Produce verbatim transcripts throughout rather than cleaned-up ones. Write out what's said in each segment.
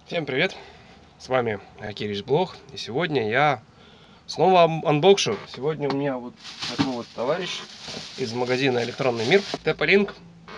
Всем привет! С вами Кириш Блог, и сегодня я снова анбокшу. Сегодня у меня вот такой вот товарищ из магазина Электронный мир, TP-Link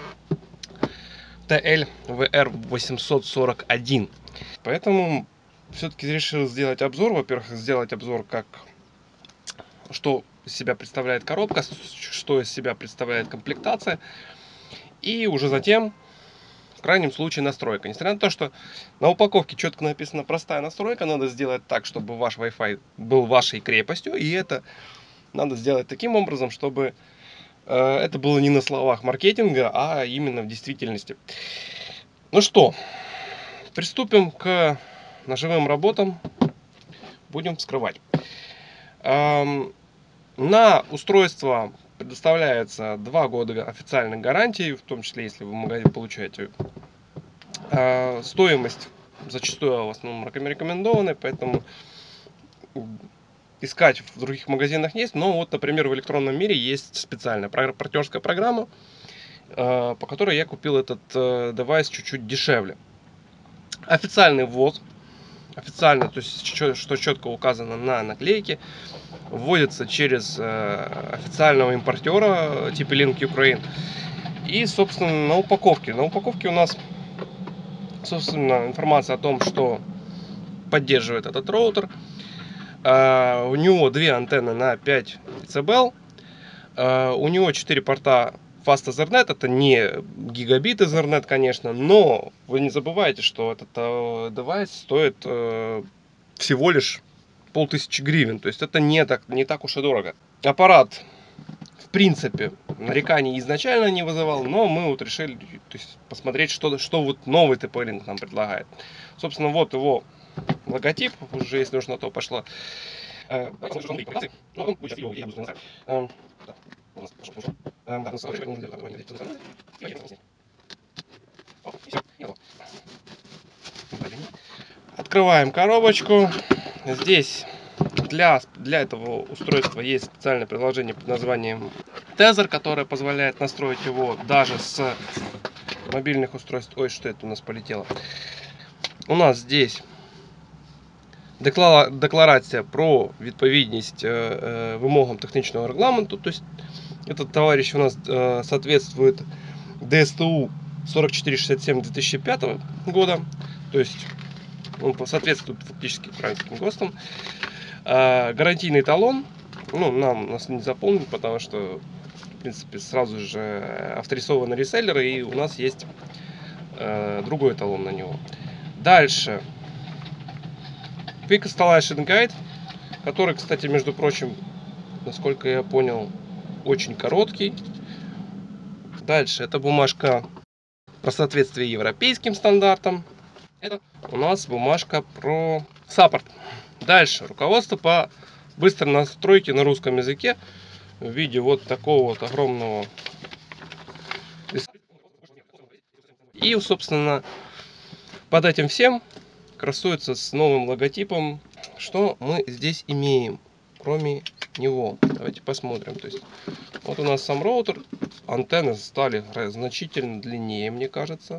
ти эл ви ар восемьсот сорок один. Поэтому все-таки решил сделать обзор. Во-первых, сделать обзор, как что из себя представляет коробка, что из себя представляет комплектация, и уже затем в крайнем случае настройка. Несмотря на то, что на упаковке четко написано простая настройка, надо сделать так, чтобы ваш Wi-Fi был вашей крепостью. И это надо сделать таким образом, чтобы э, это было не на словах маркетинга, а именно в действительности. Ну что, приступим к ножевым работам. Будем вскрывать. Эм, на устройство предоставляется два года официальной гарантии, в том числе, если вы в магазине получаете. Э, стоимость зачастую в основном рекомендованная, поэтому искать в других магазинах есть. Но вот, например, в Электронном мире есть специальная партнерская программа, э, по которой я купил этот э, девайс чуть-чуть дешевле. Официальный ввоз, официально, то есть что четко указано на наклейке, вводится через э, официального импортера типа Link Ukraine. И, собственно, на упаковке. На упаковке у нас, собственно, информация о том, что поддерживает этот роутер. Uh, у него две антенны на пять децибел. Uh, у него четыре порта Fast Ethernet. Это не гигабит Ethernet, конечно, но вы не забывайте, что этот uh, девайс стоит uh, всего лишь полтысячи гривен. То есть это не так, не так уж и дорого. Аппарат, в принципе, нареканий изначально не вызывал, но мы вот решили, то есть, посмотреть, что, что вот новый TP-Link нам предлагает. Собственно, вот его логотип, уже если уж на то пошло. Открываем коробочку. Здесь для, для этого устройства есть специальное приложение под названием Tether, которое позволяет настроить его даже с мобильных устройств. Ой, что это у нас полетело? У нас здесь декларація про відповідність вимогам технічного регламенту. То есть этот товарищ у нас соответствует ди ес ті ю сорок четыре шестьдесят семь две тысячи пятого года. То есть он соответствует фактически украинским ГОСТам. Гарантийный талон, ну, нам нас не заполнен, потому что, в принципе, сразу же авторизованы реселлеры, и у нас есть другой талон на него. Дальше. Quick Installation Guide, который, кстати, между прочим, насколько я понял, очень короткий. Дальше, это бумажка про соответствие европейским стандартам. Это у нас бумажка про саппорт. Дальше, руководство по быстрой настройке на русском языке в виде вот такого вот огромного. И, собственно, под этим всем красуется с новым логотипом. Что мы здесь имеем, кроме него? Давайте посмотрим. То есть, вот у нас сам роутер. Антенны стали значительно длиннее, мне кажется.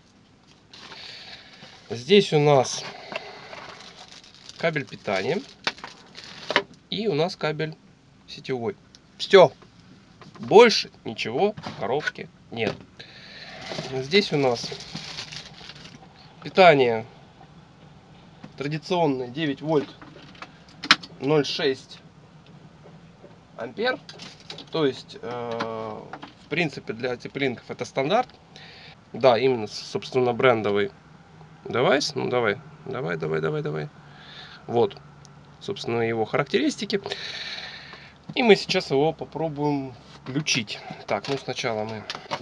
Здесь у нас кабель питания. И у нас кабель сетевой. Все. Больше ничего в коробке нет. Здесь у нас питание традиционное девять вольт ноль шесть ампер. То есть, э, в принципе, для TP-Link это стандарт. Да, именно, собственно, брендовый девайс. Ну, давай, давай, давай, давай, давай. Вот, собственно, его характеристики. И мы сейчас его попробуем включить. Так, ну сначала мы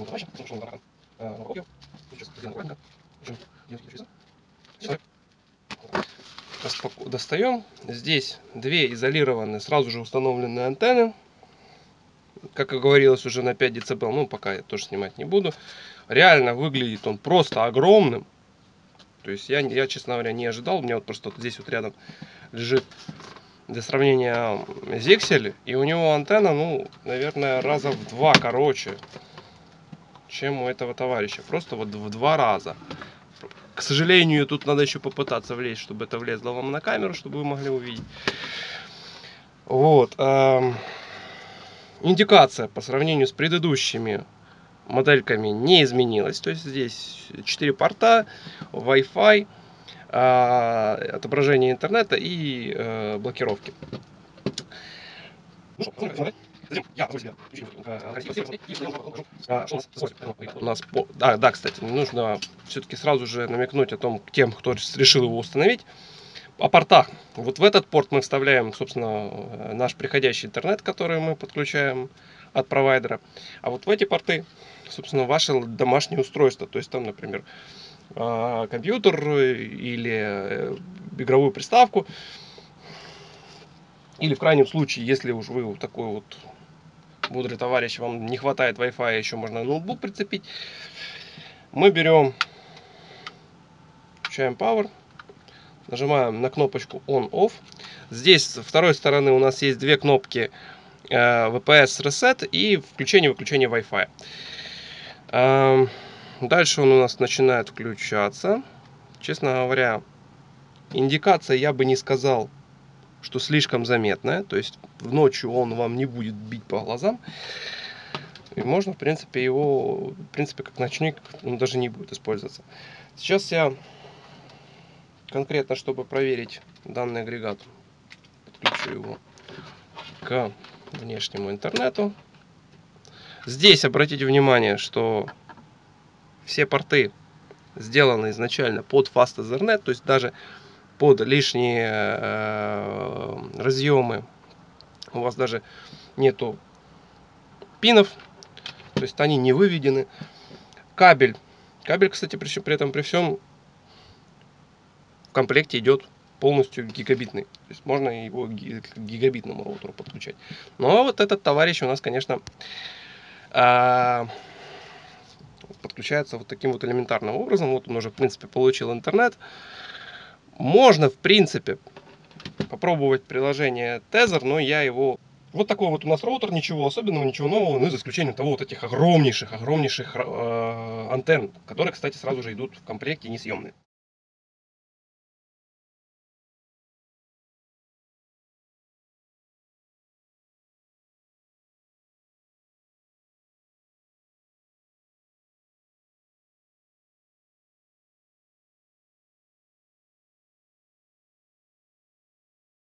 достаем. Здесь две изолированные, сразу же установленные антенны. Как и говорилось, уже на пять децибел. Ну, пока я тоже снимать не буду. Реально выглядит он просто огромным. То есть я, я честно говоря, не ожидал. У меня вот просто вот здесь вот рядом лежит для сравнения Zexel. И у него антенна, ну, наверное, раза в два короче, чем у этого товарища. Просто вот в два раза. К сожалению, тут надо еще попытаться влезть, чтобы это влезло вам на камеру, чтобы вы могли увидеть. Вот. Индикация по сравнению с предыдущими модельками не изменилась. То есть здесь четыре порта, Wi-Fi, отображение интернета и э, блокировки. У нас по... да, да, кстати, нужно все-таки сразу же намекнуть о том, тем, кто решил его установить, о портах. Вот в этот порт мы вставляем, собственно, наш приходящий интернет, который мы подключаем от провайдера. А вот в эти порты, собственно, ваше домашнее устройство. То есть там, например, компьютер или игровую приставку. Или в крайнем случае, если уж вы вот такой вот мудрый товарищ, вам не хватает Wi-Fi, еще можно ноутбук прицепить. Мы берем, включаем Power, нажимаем на кнопочку On-Off. Здесь с второй стороны у нас есть две кнопки э, ви пи эс Reset и включение-выключение Wi-Fi. Э, дальше он у нас начинает включаться. Честно говоря, индикация, я бы не сказал, что слишком заметная, то есть в ночью он вам не будет бить по глазам, и можно, в принципе, его, в принципе, как ночник, он даже не будет использоваться. Сейчас я конкретно, чтобы проверить данный агрегат, подключу его к внешнему интернету. Здесь обратите внимание, что все порты сделаны изначально под Fast Ethernet, то есть даже под лишние э, разъемы у вас даже нету пинов, то есть они не выведены. Кабель, кабель, кстати, при, при этом при всем в комплекте идет полностью гигабитный, то есть можно его к гигабитному роутеру подключать. Но вот этот товарищ у нас, конечно, э, подключается вот таким вот элементарным образом. Вот он уже, в принципе, получил интернет. Можно, в принципе, попробовать приложение Tether, но я его... Вот такой вот у нас роутер, ничего особенного, ничего нового, ну, за исключением того вот этих огромнейших, огромнейших э, антенн, которые, кстати, сразу же идут в комплекте несъемные.